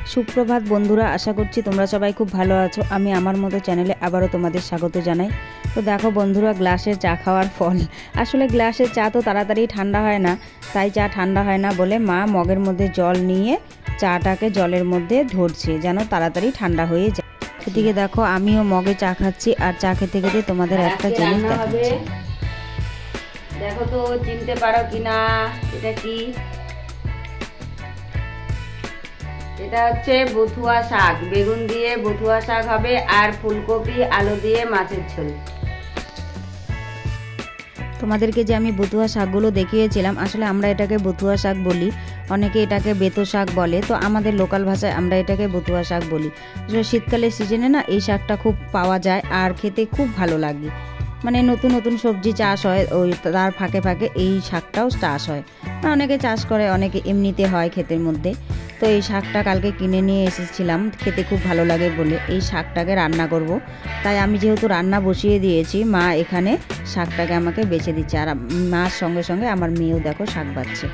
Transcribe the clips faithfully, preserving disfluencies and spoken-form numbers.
সুপ্রভাত বন্ধুরা, আশা করছি তোমরা সবাই খুব ভালো আছো। আমি আমার মতো চ্যানেলে আবারও তোমাদের স্বাগত জানাই। তো দেখো বন্ধুরা, গ্লাসের চা খাওয়ার ফল। আসলে গ্লাসের চা তো তাড়াতাড়ি ঠান্ডা হয় না, তাই চা ঠান্ডা হয় না বলে মা মগের মধ্যে জল নিয়ে চাটাকে জলের মধ্যে ধরছে যেন তাড়াতাড়ি ঠান্ডা হয়ে যায়। এদিকে দেখো আমিও মগে চা খাচ্ছি, আর চা খেতে খেতে তোমাদের একটা জিনিস দেখাচ্ছি। দেখো তো চিনতে পারো কিনা, এটা কি? এটা হচ্ছে বথুয়া শাক। বেগুন দিয়ে বথুয়া শাক হবে, আর ফুলকপি আলু দিয়ে মাছের ঝোল। তোমাদেরকে যে আমি বথুয়া শাকগুলো দেখিয়েছিলাম, আসলে আমরা এটাকে বথুয়া শাক বলি, অনেকে এটাকে বেতো শাক বলে। তো আমাদের লোকাল ভাষায় আমরা এটাকে বথুয়া শাক বলি। আসলে শীতকালের সিজনে না এই শাকটা খুব পাওয়া যায় আর খেতে খুব ভালো লাগে। মানে নতুন নতুন সবজি চাষ হয়, ওই তার ফাঁকে ফাঁকে এই শাকটাও চাষ হয়। অনেকে চাষ করে, অনেকে এমনিতে হয় ক্ষেতের মধ্যে। তো এই শাকটা কালকে কিনে নিয়ে এসেছিলাম, খেতে খুব ভালো লাগে বলে এই শাকটাকে রান্না করব। তাই আমি যেহেতু রান্না বসিয়ে দিয়েছি, মা এখানে শাকটাকে আমাকে বেছে দিচ্ছে, আর মার সঙ্গে সঙ্গে আমার মেয়েও দেখো শাক বাচ্ছে।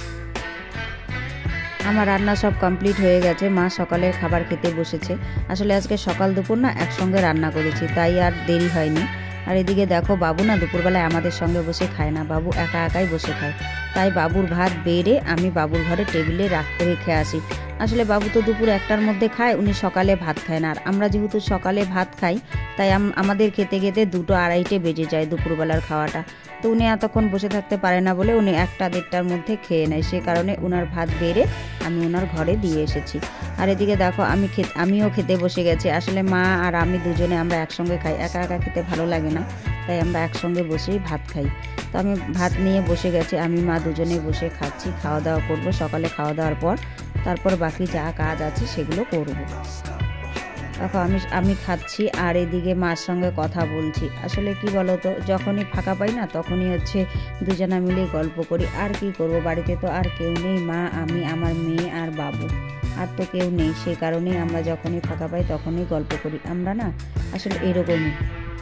আমার রান্না সব কমপ্লিট হয়ে গেছে, মা সকালের খাবার খেতে বসেছে। আসলে আজকে সকাল দুপুর না একসঙ্গে রান্না করেছি, তাই আর দেরি হয়নি। আর এদিকে দেখো বাবু না দুপুরবেলায় আমাদের সঙ্গে বসে খায় না, বাবু একা একাই বসে খায়। তাই বাবুর ভাত বেড়ে আমি বাবুর ঘরে টেবিলে রাখতে রেখে আসি। আসলে বাবু তো দুপুর একটার মধ্যে খায়, উনি সকালে ভাত খায় না। আর আমরা যেহেতু সকালে ভাত খাই, তাই আমাদের খেতে খেতে দুটো আড়াইটে বেজে যায় দুপুরবেলার খাওয়াটা। তো উনি এতক্ষণ বসে থাকতে পারে না বলে উনি একটা দেড়টার মধ্যে খেয়ে নেয়, সে কারণে ওনার ভাত বেড়ে আমি ওনার ঘরে দিয়ে এসেছি। আর এদিকে দেখো আমি খেতে আমিও খেতে বসে গেছি। আসলে মা আর আমি দুজনে আমরা একসঙ্গে খাই, একা একা খেতে ভালো লাগে না, তাই আমরা একসঙ্গে বসেই ভাত খাই। তো আমি ভাত নিয়ে বসে গেছি, আমি মা দুজনে বসে খাচ্ছি, খাওয়া দাওয়া করবো। সকালে খাওয়া দাওয়ার পর তারপর বাকি যা কাজ আছে সেগুলো করব। দেখো আমি আমি খাচ্ছি আর এদিকে মার সঙ্গে কথা বলছি। আসলে কি বলো তো, যখনই ফাঁকা পাই না তখনই হচ্ছে দুজনা মিলে গল্প করি। আর কি করব, বাড়িতে তো আর কেউ নেই, মা আমি আমার মেয়ে আর বাবু, আর তো কেউ নেই। সেই কারণেই আমরা যখনই ফাঁকা পাই তখনই গল্প করি। আমরা না আসলে এরকমই।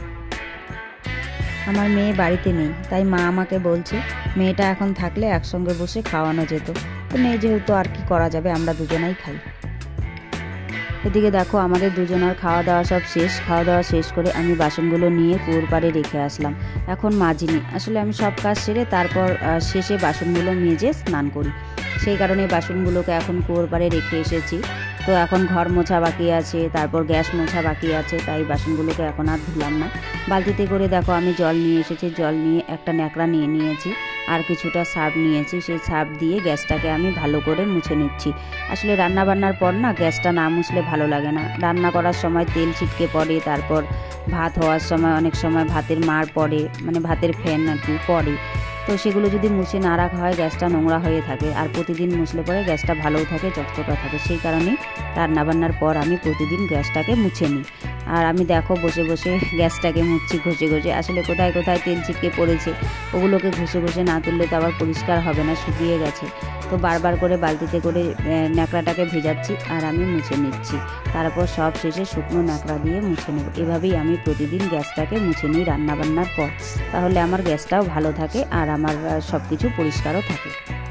আমার মেয়ে বাড়িতে নেই, তাই মা আমাকে বলছে মেয়েটা এখন থাকলে একসঙ্গে বসে খাওয়ানো যেত। তো নেই যেহেতু আর কি করা যাবে, আমরা দুজনাই খাই। এদিকে দেখো আমাদের দুজনের খাওয়া দাওয়া সব শেষ। খাওয়া দাওয়া শেষ করে আমি বাসনগুলো নিয়ে কুয়োর পাড়ে রেখে আসলাম। এখন মাজিনি, আসলে আমি সব কাজ সেরে তারপর শেষে বাসনগুলো মেজে স্নান করি, সেই কারণে বাসনগুলোকে এখন কুয়োর পাড়ে রেখে এসেছি। তো এখন ঘর মোছা বাকি আছে, তারপর গ্যাস মোছা বাকি আছে, তাই বাসনগুলোকে এখন আর ধুলাম না। বালতিতে করে দেখো আমি জল নিয়ে এসেছি, জল নিয়ে একটা ন্যাকড়া নিয়ে নিয়েছি আর কিছুটা সার্ফ নিয়েছি। সেই সার্ফ দিয়ে গ্যাসটাকে আমি ভালো করে মুছে নিচ্ছি। আসলে রান্না বান্নার পর না গ্যাসটা না মুছলে ভালো লাগে না। রান্না করার সময় তেল ছিটকে পড়ে, তারপর ভাত হওয়ার সময় অনেক সময় ভাতের মার পড়ে, মানে ভাতের ফ্যান আর কি পড়ে। তো সেগুলো যদি মুছে না রাখা হয় গ্যাসটা নোংরা হয়ে থাকে, আর প্রতিদিন মুছলে পরে গ্যাসটা ভালোও থাকে, চকচকা থাকে। সেই কারণেই রান্নাবান্নার পর আমি প্রতিদিন গ্যাসটাকে মুছে নিই। আর আমি দেখো বসে বসে গ্যাসটাকে মুছছি ঘষে ঘষে। আসলে কোথায় কোথায় তেল ছিটকে পড়েছে, ওগুলোকে ঘষে ঘষে না তুললে তো আবার পরিষ্কার হবে না, শুকিয়ে গেছে। তো বারবার করে বালতিতে করে ন্যাকড়াটাকে ভেজাচ্ছি আর আমি মুছে নিচ্ছি। তারপর সব শেষে শুকনো ন্যাকড়া দিয়ে মুছে নেব। এভাবেই আমি প্রতিদিন গ্যাসটাকে মুছে নিই রান্নাবান্নার পর, তাহলে আমার গ্যাসটাও ভালো থাকে আর আমার সব কিছু পরিষ্কারও থাকে।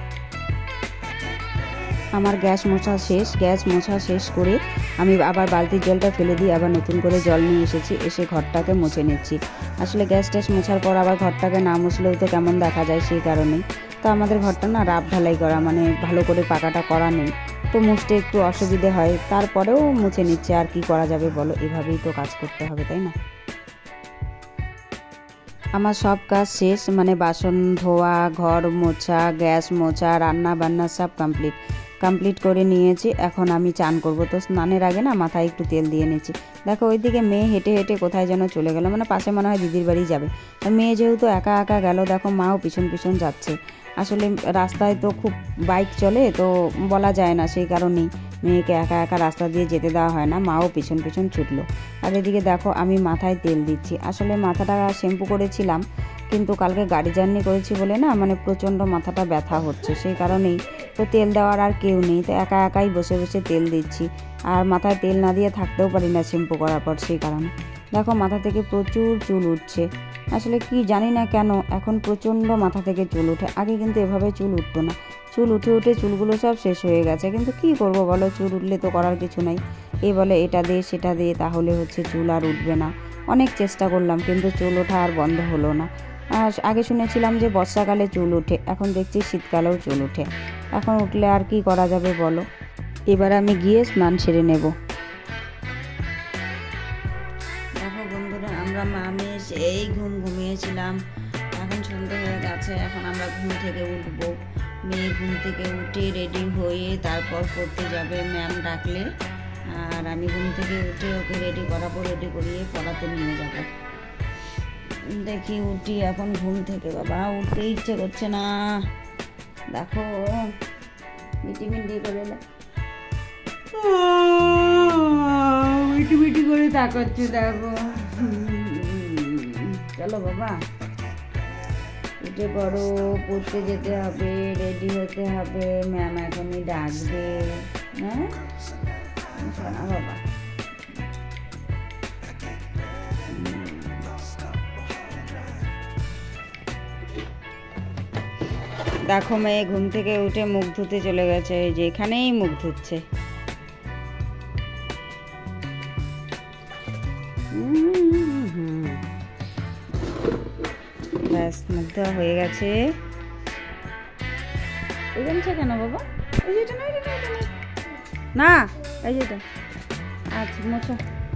আমার গ্যাস মোছা শেষ। গ্যাস মোছা শেষ করে আমি আবার বালতির জলটা ফেলে দিয়ে আবার নতুন করে জল নিয়ে এসেছি, এসে ঘরটাকে মুছে নিচ্ছি। আসলে গ্যাস ট্যাস মোছার পর আবার ঘরটাকে না মুছলেও তো কেমন দেখা যায়, সেই কারণেই। তো আমাদের ঘরটা না রাব ঢালাই করা, মানে ভালো করে পাকাটা করা নেই, তো মুছতে একটু অসুবিধে হয়। তারপরেও মুছে নিচ্ছে, আর কি করা যাবে বলো, এভাবেই তো কাজ করতে হবে, তাই না? আমার সব কাজ শেষ, মানে বাসন ধোয়া, ঘর মোছা, গ্যাস মোছা, রান্না বান্না সব কমপ্লিট কমপ্লিট করে নিয়েছি। এখন আমি চান করব। তো স্নানের আগে না মাথায় একটু তেল দিয়ে নিয়েছি। দেখো ওইদিকে মেয়ে হেঁটে হেঁটে কোথায় যেন চলে গেল, মানে পাশে মনে হয় দিদির বাড়ি যাবে। আর মেয়ে যেহেতু একা একা গেল, দেখো মাও পিছন পিছন যাচ্ছে। আসলে রাস্তায় তো খুব বাইক চলে, তো বলা যায় না, সেই কারণেই মেয়েকে একা একা রাস্তা দিয়ে যেতে দেওয়া হয় না, মাও পিছন পিছন ছুটলো। আর এদিকে দেখো আমি মাথায় তেল দিচ্ছি। আসলে মাথাটা শ্যাম্পু করেছিলাম, কিন্তু কালকে গাড়ি জার্নি করেছি বলে না মানে প্রচণ্ড মাথাটা ব্যথা হচ্ছে, সেই কারণেই তো তেল দেওয়ার আর কেউ নেই, তো একা একাই বসে বসে তেল দিচ্ছি। আর মাথায় তেল না দিয়ে থাকতেও পারি না শ্যাম্পু করার পর, সেই কারণে দেখো মাথা থেকে প্রচুর চুল উঠছে। আসলে কি জানি না কেন এখন প্রচণ্ড মাথা থেকে চুল ওঠে, আগে কিন্তু এভাবে চুল উঠতো না। চুল উঠে উঠে চুলগুলো সব শেষ হয়ে গেছে, কিন্তু কি করব বলো, চুল উঠলে তো করার কিছু নাই। এই বলে এটা দে সেটা দে, তাহলে হচ্ছে চুল আর উঠবে না। অনেক চেষ্টা করলাম কিন্তু চুল ওঠা আর বন্ধ হলো না। আগে শুনেছিলাম যে বর্ষাকালে চুল ওঠে, এখন দেখছি শীতকালেও চুল ওঠে। এখন উঠলে আর কি করা যাবে বলো। এবার আমি গিয়ে স্নান সেরে নেব। দেখো বন্ধুরা, আমরা মামি সেই ঘুম ঘুমিয়েছিলাম, এখন সন্ধ্যা হয়ে গেছে, এখন আমরা ঘুম থেকে উঠবো। মেয়ে ঘুম থেকে উঠে রেডি হয়ে তারপর পড়তে যাবে ম্যাম ডাকলে, আর আমি ঘুম থেকে উঠে ওকে রেডি করাবো, রেডি করিয়ে পড়াতে নিয়ে যাব। দেখি উঠি এখন ঘুম থেকে, বাবা উঠতে ইচ্ছে করছে না। দেখো মিটি মিটি করে মিটি মিটি করে তাকাচ্ছে, দেখো। চলো বাবা উঠে পড়ো, পড়তে যেতে হবে, রেডি হতে হবে, ম্যাম এখনই ডাকবে। হ্যাঁ শোনা বাবা। দেখো মেয়ে ঘুম থেকে উঠে মুখ ধুতে চলে গেছে, এই যে এখানেই মুখ ধুচ্ছে। ব্যাস মুখ ধোয়া হয়ে গেছে। ওইখানটা কেন বাবা, ওই যেটা না, না এই যেটা, আচ্ছা মোছো।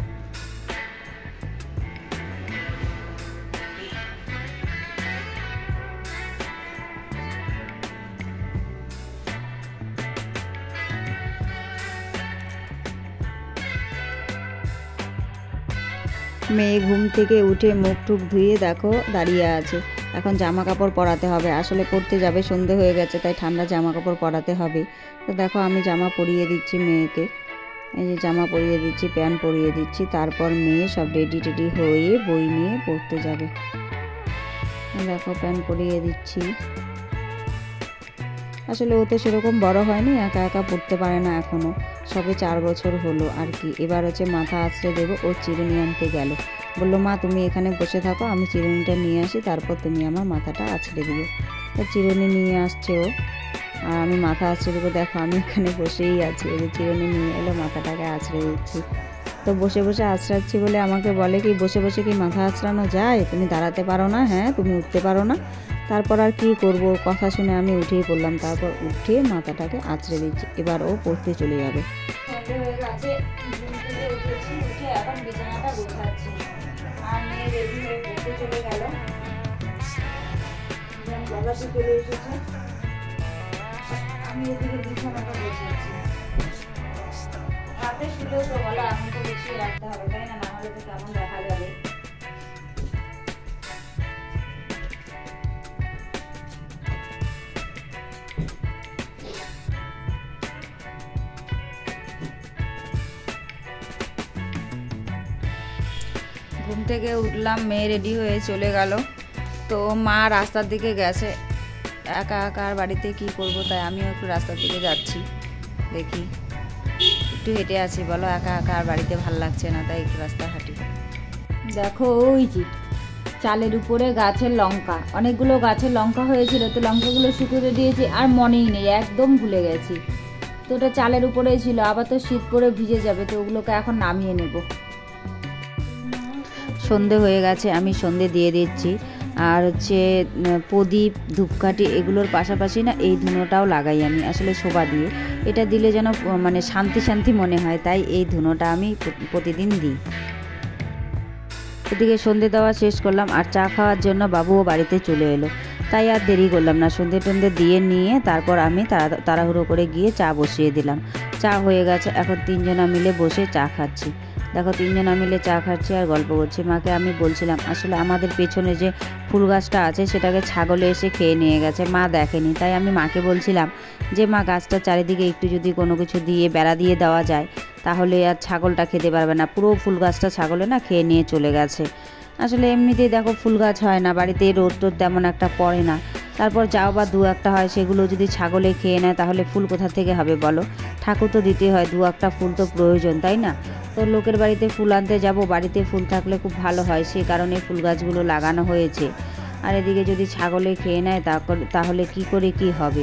মেয়ে ঘুম থেকে উঠে মুখ টুক ধুয়ে দেখো দাঁড়িয়ে আছে। এখন জামা কাপড় পরাতে হবে, আসলে পরতে যাবে, সন্ধে হয়ে গেছে, তাই ঠান্ডা জামা কাপড় পরাতে হবে। তো দেখো আমি জামা পরিয়ে দিচ্ছি মেয়েকে, এই যে জামা পরিয়ে দিচ্ছি, প্যান্ট পরিয়ে দিচ্ছি, তারপর মেয়ে সব রেডি টেডি হয়ে বই নিয়ে পড়তে যাবে। দেখো প্যান্ট পরিয়ে দিচ্ছি। আসলে ও তো সেরকম বড় হয়নি, একা একা পড়তে পারে না এখনও, সবে চার বছর হলো আর কি। এবার হচ্ছে মাথা আঁচড়ে দেবো, ও চিরুনি আনতে গেল, বললো মা তুমি এখানে বসে থাকো, আমি চিরুনিটা নিয়ে আসি, তারপর তুমি আমার মাথাটা আঁচড়ে দিও। তো চিরুনি নিয়ে আসছে ও, আর আমি মাথা আঁচড়ে দেবো। দেখো আমি এখানে বসেই আছি, ওই যে চিরুনি নিয়ে এলো, মাথাটাকে আঁচড়ে দিচ্ছি। তো বসে বসে আঁচড়াচ্ছি বলে আমাকে বলে কি, বসে বসে কি মাথা আঁচড়ানো যায়, তুমি দাঁড়াতে পারো না, হ্যাঁ তুমি উঠতে পারো না। তারপর আর কি করব, কথা শুনে আমি উঠেই পড়লাম, তারপর উঠে মাথাটাকে আঁচড়ে দিচ্ছি। এবার ও পড়তে চলে যাবে। হয়ে গেছে, উঠেছি, উঠে এখন বিছানাটা গোছাচ্ছি, আর মেয়ে রেডি হয়ে পড়তে চলে গেল। বাবাসি চলে এসেছে, আমি এদিকে বিছানাটা গোছাচ্ছি। রাতে শুলেও তো বলো এখন তো গুছিয়ে রাখতে হবে, তাই না, না হলে তো কেমন দেখা যাবে। ঘুম থেকে উঠলাম, মেয়ে রেডি হয়ে চলে গেল। তো মা রাস্তার দিকে গেছে, একা একা আর বাড়িতে কি করব, তাই আমিও একটু রাস্তার দিকে যাচ্ছি, দেখি একটু হেঁটে আছি। বলো একা একা আর বাড়িতে ভাল লাগছে না, তাই একটু রাস্তা হাঁটি। দেখো ওই যে চালের উপরে গাছের লঙ্কা, অনেকগুলো গাছের লঙ্কা হয়েছিল, তো লঙ্কাগুলো শুকিয়ে দিয়েছি, আর মনেই নেই, একদম ভুলে গেছি। তো ওটা চালের উপরেই ছিল, আবার তো শীত করে ভিজে যাবে, তো ওগুলোকে এখন নামিয়ে নেব। সন্ধে হয়ে গেছে, আমি সন্ধে দিয়ে দিচ্ছি। আর হচ্ছে প্রদীপ ধূপকাঠি এগুলোর পাশাপাশি না এই ধুনোটাও লাগাই আমি, আসলে শোভা দিয়ে। এটা দিলে যেন মানে শান্তি শান্তি মনে হয়, তাই এই ধুনোটা আমি প্রতিদিন দিই। এদিকে সন্ধে দেওয়া শেষ করলাম, আর চা খাওয়ার জন্য বাবুও বাড়িতে চলে এলো, তাই আর দেরি করলাম না, সন্ধে টন্ধে দিয়ে নিয়ে তারপর আমি তাড়া তাড়াহুড়ো করে গিয়ে চা বসিয়ে দিলাম। চা হয়ে গেছে, এখন তিনজনা মিলে বসে চা খাচ্ছি। দেখো তিনজনা মিলে চা খাচ্ছি আর গল্প করছি। মাকে আমি বলছিলাম আসলে আমাদের পেছনে যে ফুল গাছটা আছে সেটাকে ছাগলে এসে খেয়ে নিয়ে গেছে, মা দেখেনি, তাই আমি মাকে বলছিলাম যে মা গাছটার চারিদিকে একটু যদি কোনো কিছু দিয়ে বেড়া দিয়ে দেওয়া যায় তাহলে আর ছাগলটা খেতে পারবে না, পুরো ফুল গাছটা ছাগলে না খেয়ে নিয়ে চলে গেছে। আসলে এমনিতেই দেখো ফুল গাছ হয় না, বাড়িতে রোদ টোদ তেমন একটা পড়ে না, তারপর যাও বা দু একটা হয়, সেগুলো যদি ছাগলে খেয়ে নেয় তাহলে ফুল কোথা থেকে হবে বলো, ঠাকুর তো দিতে হয়, দু একটা ফুল তো প্রয়োজন, তাই না। তো লোকের বাড়িতে ফুল আনতে যাব, বাড়িতে ফুল থাকলে খুব ভালো হয়, সেই কারণে ফুল গাছগুলো লাগানো হয়েছে। আর এদিকে যদি ছাগলে খেয়ে নেয় তাহলে কি করে কি হবে,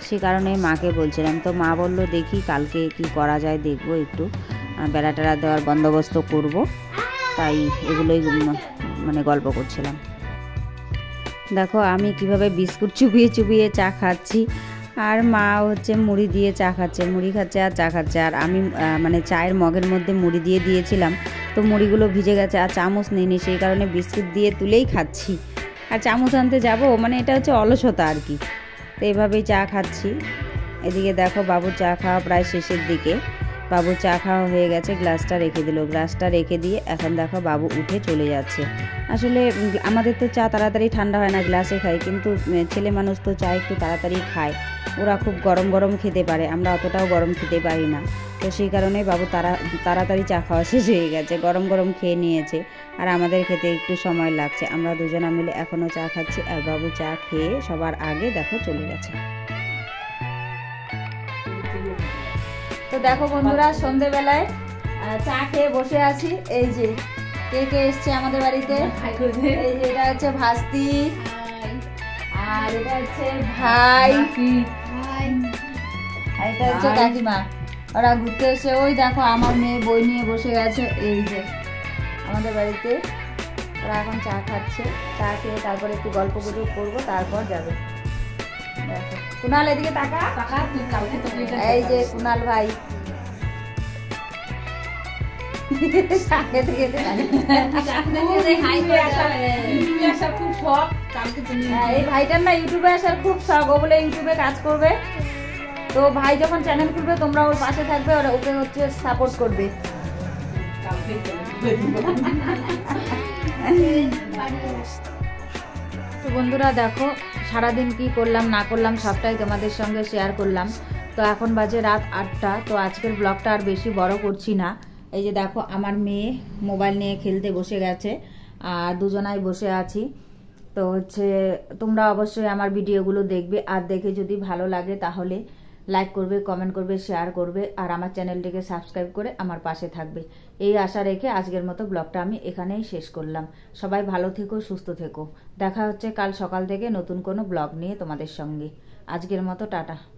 সে কারণে মাকে বলছিলাম। তো মা বলল দেখি কালকে কি করা যায়, দেখবো একটু বেড়া টেড়া দেওয়ার বন্দোবস্ত করব, তাই এগুলোই মানে গল্প করছিলাম। দেখো আমি কিভাবে বিস্কুট চুবিয়ে চুবিয়ে চা খাচ্ছি, আর মা হচ্ছে মুড়ি দিয়ে চা খাচ্ছে, মুড়ি খাচ্ছে আর চা খাচ্ছে। আর আমি মানে চায়ের মগের মধ্যে মুড়ি দিয়ে দিয়েছিলাম, তো মুড়িগুলো ভিজে গেছে আর চামচ নিইনি, সেই কারণে বিস্কুট দিয়ে তুলেই খাচ্ছি। আর চামচ আনতে যাব, মানে এটা হচ্ছে অলসতা আর কি। তো এইভাবেই চা খাচ্ছি। এদিকে দেখো বাবুর চা খাওয়া প্রায় শেষের দিকে। বাবুর চা খাওয়া হয়ে গেছে, গ্লাসটা রেখে দিল। গ্লাসটা রেখে দিয়ে এখন দেখো বাবু উঠে চলে যাচ্ছে। আসলে আমাদের তো চা তাড়াতাড়ি ঠান্ডা হয় না, গ্লাসে খাই, কিন্তু ছেলে মানুষ তো চা একটু তাড়াতাড়ি খায়। ওরা খুব গরম গরম খেতে পারে, আমরা অতটাও গরম খেতে পারি না। তো সেই কারণেই বাবু তারা তাড়াতাড়ি চা খাওয়া শেষ হয়ে গেছে, গরম গরম খেয়ে নিয়েছে। আর আমাদের খেতে একটু সময় লাগছে। আমরা দুজনা মিলে এখনও চা খাচ্ছি, আর বাবু চা খেয়ে সবার আগে দেখো চলে গেছে। তো দেখো বন্ধুরা, সন্ধেবেলায় চা খেয়ে বসে আছি। এই যে কে কে এসছে আমাদের বাড়িতে, এই যে এটা হচ্ছে ভাস্তি, আর এটা হচ্ছে ভাই, আর এটা হচ্ছে কাকিমা। ওরা ঘুরতে এসে, ওই দেখো আমার মেয়ে বই নিয়ে বসে গেছে এই যে আমাদের বাড়িতে। ওরা এখন চা খাচ্ছে, চা খেয়ে তারপরে একটু গল্প গুজব করবো, তারপর যাবে। দেখো কুনাল এদিকে তাকা, এই যে কুনাল ভাই এই ভাইটার না ইউটিউবে আসার খুব শখ, ও বলে ইউটিউবে কাজ করবে। তো ভাই যখন চ্যানেল খুলবে তোমরা ওর পাশে থাকবে, ওরা ওকে হচ্ছে সাপোর্ট করবে। তো বন্ধুরা দেখো সারাদিন কি করলাম না করলাম সবটাই তোমাদের সঙ্গে শেয়ার করলাম। তো এখন বাজে রাত আটটা। তো আজকের ব্লগটা আর বেশি বড় করছি না। এই যে দেখো আমার মেয়ে মোবাইল নিয়ে খেলতে বসে গেছে, আর দুজনাই বসে আছি। তো হচ্ছে তোমরা অবশ্যই আমার ভিডিওগুলো দেখবে, আর দেখে যদি ভালো লাগে তাহলে লাইক করবে, কমেন্ট করবে, শেয়ার করবে, আর আমার চ্যানেলটিকে সাবস্ক্রাইব করে আমার পাশে থাকবে। এই আশা রেখে আজকের মতো ব্লগটা আমি এখানেই শেষ করলাম। সবাই ভালো থেকো, সুস্থ থেকো। দেখা হচ্ছে কাল সকাল থেকে নতুন কোনো ব্লগ নিয়ে তোমাদের সঙ্গে। আজকের মতো টাটা।